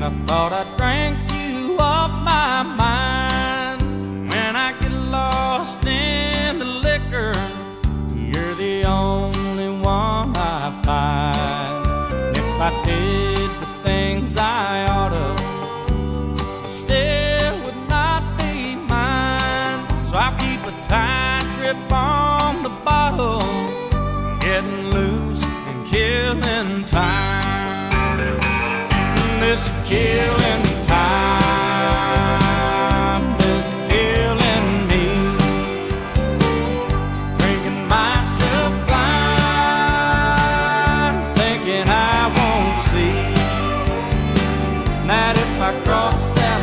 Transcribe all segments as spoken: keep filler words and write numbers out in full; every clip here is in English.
I thought I drank you off my mind. When I get lost in the liquor, you're the only one I find. And if I did the things I oughta, still would not be mine. So I keep a tight grip on the bottle, getting loose and killing time. This killing time is killing me. Drinking myself blind, thinking I won't see that if I cross that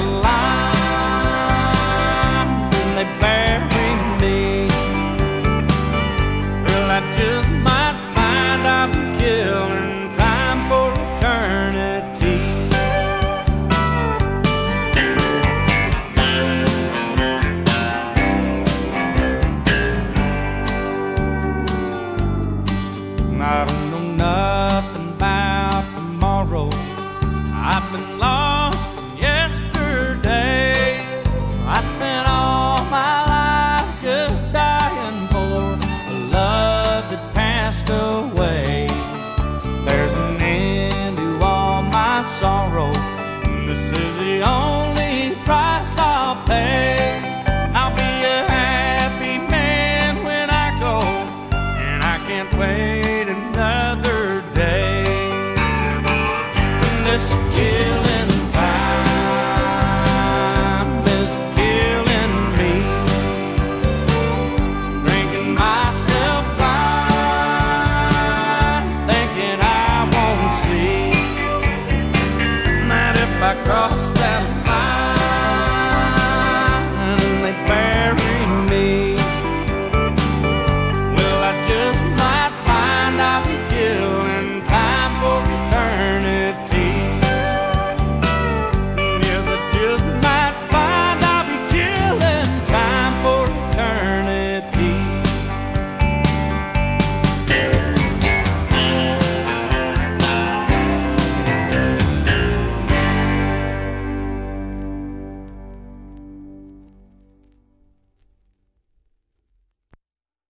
line, then they bury me. Well, I just might find I'm killing time for eternity. I don't know nothing about tomorrow. I've been lost in yesterday. I spent all my life just dying for a love that passed away. There's an end to all my sorrow. This is the only price I'll pay. I'll be a happy man when I go, and I can't wait another day. This kill